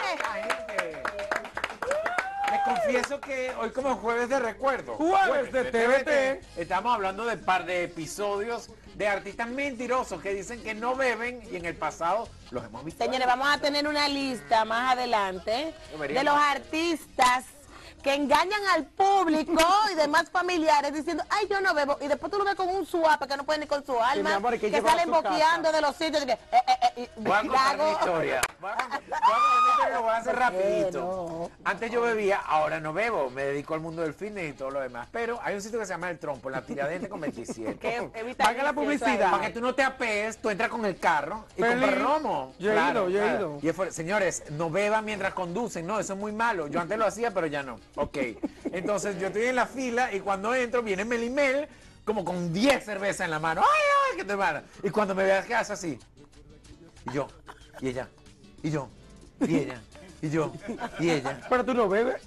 Les confieso que hoy como jueves de recuerdo. Jueves de TVT. Estamos hablando de par de episodios de artistas mentirosos que dicen que no beben y en el pasado los hemos visto. Señores, vamos a tener una lista más adelante de los artistas que engañan al público y demás familiares diciendo, ay, yo no bebo, y después tú lo ves con un suape que no puede ni con su alma, amor, que salen boqueando de los sitios de que, Voy a contar mi historia. Voy a contar mi historia, lo voy a hacer rapidito. No. Antes yo bebía, ahora no bebo. Me dedico al mundo del fitness y todo lo demás. Pero hay un sitio que se llama El Trompo, en la Tiradentes con 27. Que Paga la publicidad. Para que tú no te apees, tú entras con el carro y Feliz. compras romo. Yo he ido. Y señores, no beban mientras conducen. No, eso es muy malo. Yo antes lo hacía, pero ya no. Ok. Entonces yo estoy en la fila y cuando entro viene Melimel como con 10 cervezas en la mano. ¡Ay, ay, qué te van! Y cuando me veas que hace así. Y yo, y ella, y yo, y ella, y yo, y ella. Pero tú no bebes.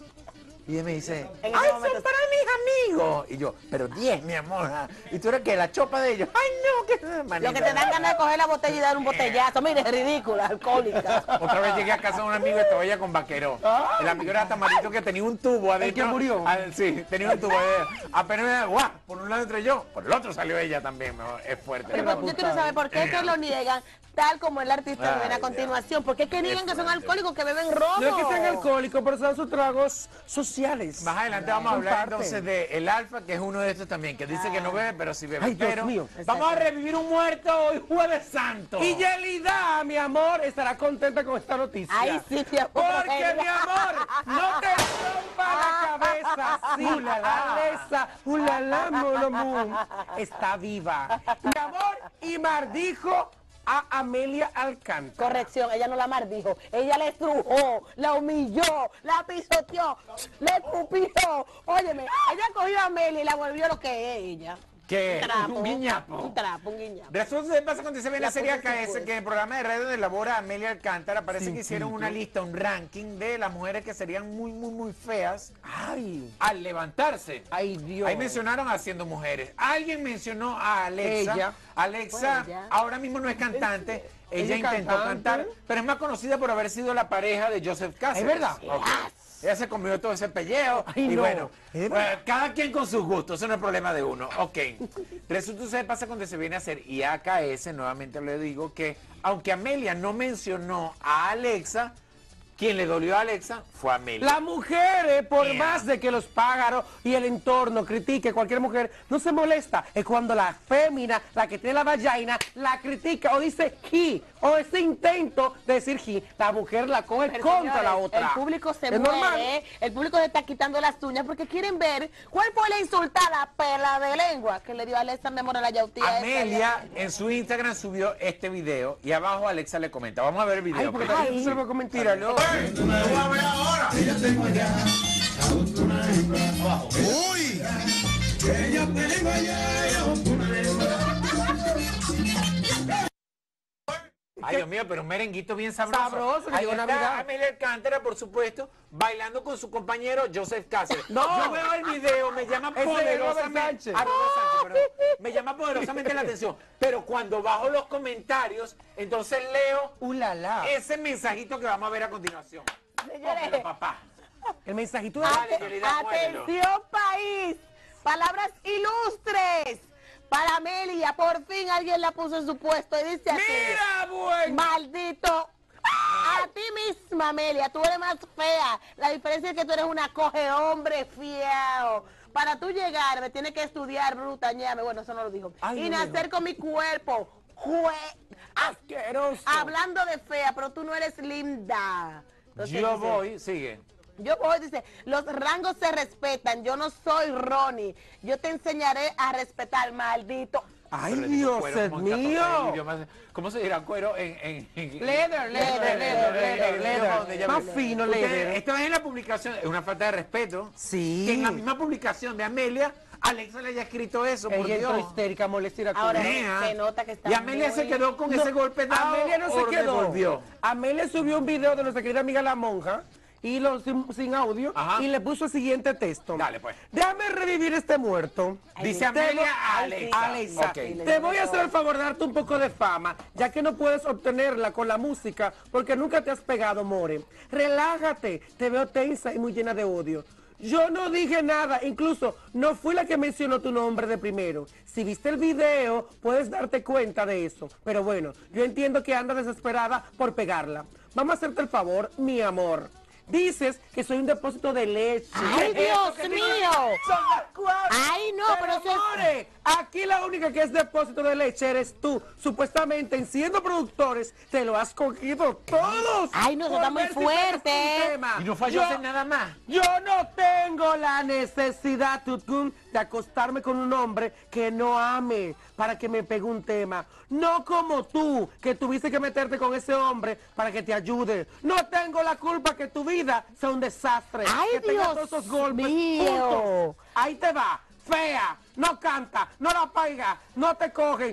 Y ella me dice, En ¡ay, ese son momento- para mis amigos! Y yo, pero 10, mi amor. Y tú eres que la chopa de ellos. ¡Ay, no! Que Lo que te dan ganas de coger la botella y dar un botellazo. Mire, es ridícula, alcohólica. Otra vez llegué a casa de un amigo y estaba ella con vaquero. El amigo era tamarito que tenía un tubo adentro. que murió? Sí, tenía un tubo. Apenas me da, ¡guau! Por un lado entré yo, por el otro salió ella también. Es fuerte. Pero yo quiero saber por qué es que lo niegan, tal como el artista lo ven a continuación. ¿Por qué es que niegan que son alcohólicos, que beben romo? No es que sean alcohólicos, pero son sus tragos sociales. Más adelante vamos a Son hablar parte. entonces de El Alfa, que es uno de estos también, que dice que no bebe, pero sí bebe. Ay, Dios pero mío. vamos a revivir un muerto hoy, Jueves Santo. Y Yelida, mi amor, estará contenta con esta noticia. Ay, sí, mi amor. Porque, mi amor, no te rompa la cabeza. Sí, Alesa, ulala, monomun, está viva. Mi amor, y maldijo a Amelia Alcántara. Corrección, ella no la maldijo, ella le estrujó, la humilló, la pisoteó, le escupió. Óyeme, ella cogió a Amelia y la volvió lo que es ella. ¿Qué? Un trapo. Un guiñapo. Un trapo, un guiñapo. Resulta que pasa cuando se ve la La serie puso AKS, después. que en el programa de radio donde labora Amelia Alcántara, parece Sin que hicieron una lista, un ranking de las mujeres que serían muy, muy, muy feas Ay, al levantarse. ay, Dios. Ahí mencionaron haciendo mujeres. Alguien mencionó a Alexa. Ella. Alexa Fue ella. ahora mismo no es cantante. Ella ¿Ella es intentó cantante? cantar, pero es más conocida por haber sido la pareja de Joseph Cáceres. ¿Es verdad? Ok. Ella se comió todo ese pellejo. Ay, y no. bueno, ¿Es verdad? cada quien con sus gustos, eso no es problema de uno. Ok. Resulta que pasa cuando se viene a hacer y AKS, nuevamente le digo que, aunque Amelia no mencionó a Alexa, quien le dolió a Alexa fue Amelia. Las mujeres, por Yeah. más de que los pájaros y el entorno critique cualquier mujer, no se molesta. Es cuando la fémina, la que tiene la vagina, la critica o dice he, o ese intento de decir he, la mujer la coge Pero, contra señores, la otra. el público se Es muere, normal. el público se está quitando las uñas porque quieren ver cuál fue la insultada pela de lengua que le dio a Alexa, mi amor, a la yautía. Amelia en su Instagram subió este video y abajo Alexa le comenta. Vamos a ver el video. Ay, porque primero. también se lo voy a comentar. Míralo. Uy, ella tengo Ay, Dios mío, pero un merenguito bien sabroso. Sabroso, que Ahí llegó está Navidad. Amelia Alcántara, por supuesto, bailando con su compañero Joseph Cáceres. No. Yo veo el video, me llama Ese es Robert poderosamente... Sánchez. Ah, Robert Sánchez, perdón. Me llama poderosamente la atención. Pero cuando bajo los comentarios, entonces leo Ulala. ese mensajito que vamos a ver a continuación. Señores, Óyelo, papá. El mensajito de Dale, Yelida, muévelo. atención país, palabras ilustres. Para Amelia, por fin alguien la puso en su puesto y dice así. Mira, buen. Maldito. A ti misma, Amelia, tú eres más fea. La diferencia es que tú eres una coge hombre fiao. Para tú llegar, me tienes que estudiar, bruta, ñame. Bueno, eso no lo dijo. Ay, y no nacer dijo. con mi cuerpo. Asqueroso. Hablando de fea, pero tú no eres linda. Entonces Yo dice, voy, sigue. Yo voy, dice, los rangos se respetan, yo no soy Ronnie, yo te enseñaré a respetar, maldito. Ay, Pero le digo Dios cuero, ¿cómo está mío. todo el idioma? ¿Cómo se dirá cuero en Leather, leather. Más fino, Ustedes, leather. esto es en la publicación, es una falta de respeto. Sí. Que en la misma publicación de Amelia, Alexa le haya escrito eso, por Ella entró Dios. histérica, molestia. Ahora, Nea. se nota que está Y Amelia se muy- quedó con ese golpe dado. Amelia no o se quedó. devolvió. Amelia subió un video de nuestra querida amiga La Monja hilo sin audio, Ajá. y le puso el siguiente texto. Dale, pues. Déjame revivir este muerto. Dice Te Amelia voy- a Alexa. Alexa, Ok. te voy a hacer el favor de darte un poco de fama, ya que no puedes obtenerla con la música, porque nunca te has pegado, more. Relájate, te veo tensa y muy llena de odio. Yo no dije nada, incluso no fui la que mencionó tu nombre de primero. Si viste el video, puedes darte cuenta de eso. Pero bueno, yo entiendo que andas desesperada por pegarla. Vamos a hacerte el favor, mi amor. Dices que soy un depósito de leche. ¡Ay, ¿Qué es eso Dios que mío! dices? Son las 4. Ay, no, pero eso es- more, aquí la única que es depósito de leche eres tú. Supuestamente, en siendo productores, te lo has cogido todos. Ay, no, eso por está muy ver si pegas fuerte. un tema. Y no falló Yo- hacer nada más. Yo no tengo la necesidad, Tutun, de acostarme con un hombre que no ame para que me pegue un tema. No como tú, que tuviste que meterte con ese hombre para que te ayude. No tengo la culpa que tu vida sea un desastre. Ay, que tengas Dios todos esos golpes. mío. Punto. Ahí te va. Fea, no canta, no la pega, no te cogen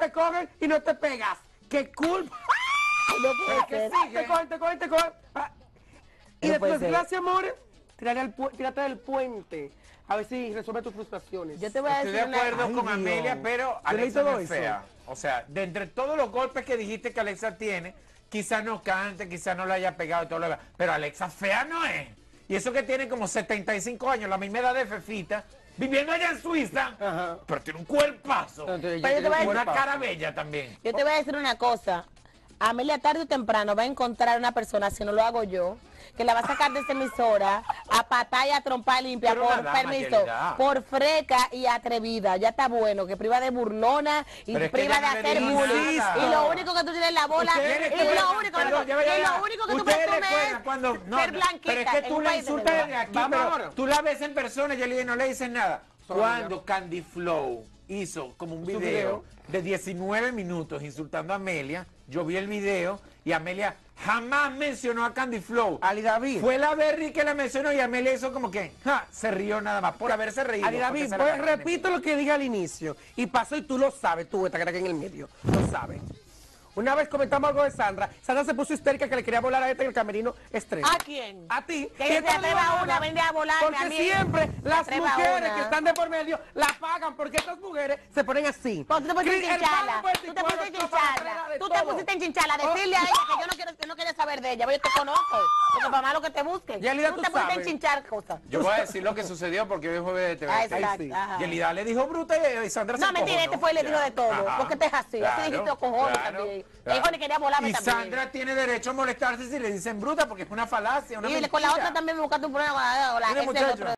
y no te pegas. ¿Qué culpa? Ay, no puede Es que ser. sí, te cogen. Ah. Y No de tu puede ser. desgracia, amor, tírate del puente. A ver si resuelve tus frustraciones. Yo te voy a Estoy de decir una... acuerdo Ay, con Dios. Amelia, pero Yo leí Alexa todo no es eso. fea. O sea, de entre todos los golpes que dijiste que Alexa tiene, quizás no cante, quizás no le haya pegado y todo lo demás. Pero Alexa fea no es. Y eso que tiene como 75 años, la misma edad de Fefita, viviendo allá en Suiza, Ajá. pero tiene un cuerpazo. Entonces, Pero yo te voy a Y decir- una cara bella también. Yo te voy a decir una cosa. Amelia tarde o temprano va a encontrar una persona, si no lo hago yo, que la va a sacar de esa emisora a patar y a trompar limpia Pero por una dama, permiso, Yelida. por freca y atrevida. Ya está bueno, que priva de burlona y Pero es que priva de ella no le hacer dijo bullying. nada. Y lo único que tú tienes en la bola, Ustedes y recuerdan- lo único, perdón, ya va, ya y va. lo único que tú Ustedes presumes recuerdan es cuando ser blanquita. pero es que en tú un la país de insultas verdad. desde aquí, Vamos pero ahora. tú la ves en persona, Yelida, y no le dices nada. Solo Cuando Candy Flow hizo como un Su video video. de 19 minutos insultando a Amelia, yo vi el video y Amelia jamás mencionó a Candy Flow. Ali David. Fue la Berry que la mencionó y Amelia hizo como que se rió nada más por haberse reído. Ali porque David, se la pues agarraron. repito lo que dije al inicio. Y pasó y tú lo sabes, tú, esta cara que en el medio. Lo sabes. Una vez comentamos algo de Sandra. Sandra se puso histérica que le quería volar a este en el camerino estrella. ¿A quién? A ti. Que Y ella esto se lo digo atreva ahora una, vende a volarme Porque a mí. siempre Se las atreva mujeres una. que están de por medio la pagan porque estas mujeres se ponen así. Porque tú te pusiste en El chinchala. pan por Tú te pusiste en 24 para chinchala. atrás de Tú te todo. pusiste en chinchala. Decirle a ella que yo no quiero, que no quería saber de ella. Pues yo te conozco. Porque para malo que te busquen. Yelida, Tú tú te pusiste en sabes. chinchar cosas. Yo voy a decir lo que sucedió porque hoy es jueves de TV. Ah, Ahí exacto. sí. Ajá. Yelida le dijo bruta y Sandra se No, mentira, encojonó. este fue y le dijo de todo. Ajá. Porque te es así. Así dijiste los cojones también. Dijo ni quería volarme Y también. Sandra tiene derecho a molestarse si le dicen bruta porque es una falacia, una Y con la mentira. otra también me buscaste un problema con la Mire, ese muchacho. otro